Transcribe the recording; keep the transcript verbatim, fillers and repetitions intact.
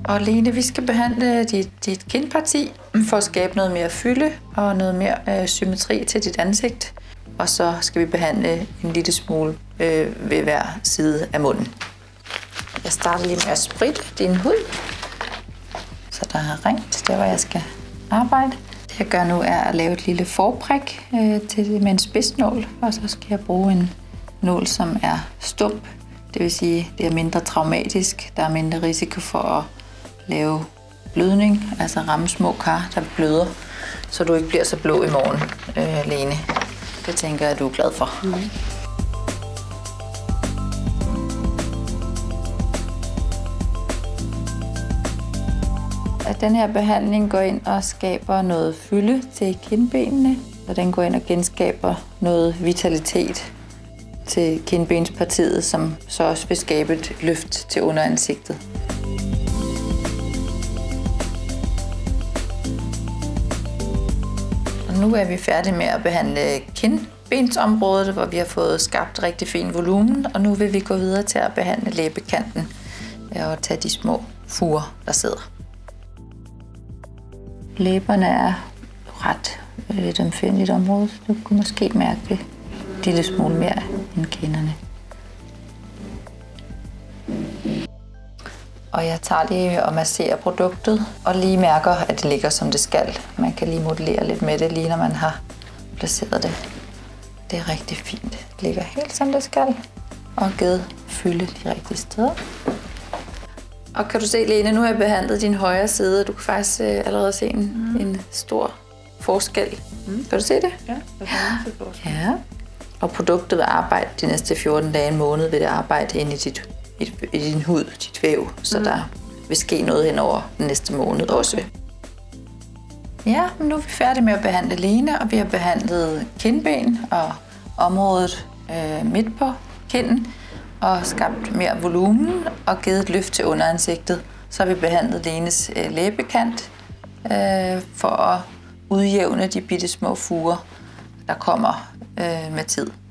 Og Lene, vi skal behandle dit, dit kindparti for at skabe noget mere fylde og noget mere øh, symmetri til dit ansigt. Og så skal vi behandle en lille smule øh, ved hver side af munden. Jeg starter lige med at spritte din hud, så der er rent der, hvor jeg skal arbejde. Det jeg gør nu er at lave et lille forprik øh, til det med en spidsnål, og så skal jeg bruge en nål, som er stump. Det vil sige, det er mindre traumatisk, der er mindre risiko for at lave blødning, altså ramme små kar, der bløder, så du ikke bliver så blå i morgen, øh, Lene. Det tænker jeg, at du er glad for. Mm. At den her behandling går ind og skaber noget fylde til kindbenene, og den går ind og genskaber noget vitalitet til kindbenspartiet, som så også vil skabe et løft til underansigtet. Og nu er vi færdige med at behandle kindbensområdet, hvor vi har fået skabt rigtig fin volumen, og nu vil vi gå videre til at behandle læbekanten og tage de små furer, der sidder. Læberne er ret et ømfændeligt område, så du kan måske mærke det en lille smule mere end kinderne. Og jeg tager lige og masserer produktet, og lige mærker, at det ligger som det skal. Man kan lige modellere lidt med det, lige når man har placeret det. Det er rigtig fint. Det ligger helt som det skal, og givet fylde de rigtige steder. Og kan du se, Lene, nu har jeg behandlet din højre side. Du kan faktisk øh, allerede se en, mm. en stor forskel. Mm. Kan du se det? Ja, der er en forskel. Ja. Og produktet vil arbejde de næste fjorten dage, en måned, vil det arbejde inde i, dit, i, i din hud, dit væv. Så mm. der vil ske noget hen over den næste måned også. Ja, men nu er vi færdige med at behandle Lene, og vi har behandlet kindben og området øh, midt på kinden, og skabt mere volumen og givet et løft til underansigtet. Så har vi behandlet Lenes øh, læbekant øh, for at udjævne de bitte små furer, der kommer øh, med tid.